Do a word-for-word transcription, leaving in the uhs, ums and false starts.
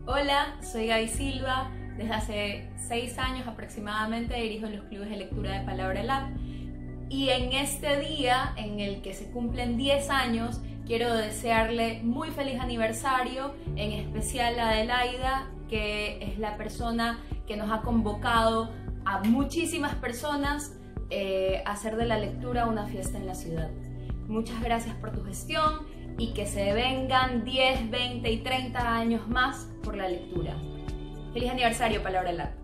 Hola, soy Gaby Silva. Desde hace seis años aproximadamente dirijo los clubes de lectura de Palabra Lab. Y en este día, en el que se cumplen diez años, quiero desearle muy feliz aniversario, en especial a Adelaida, que es la persona que nos ha convocado a muchísimas personas eh, a hacer de la lectura una fiesta en la ciudad. Muchas gracias por tu gestión y que se vengan diez, veinte y treinta años más por la lectura. Feliz aniversario, Palabra Lab.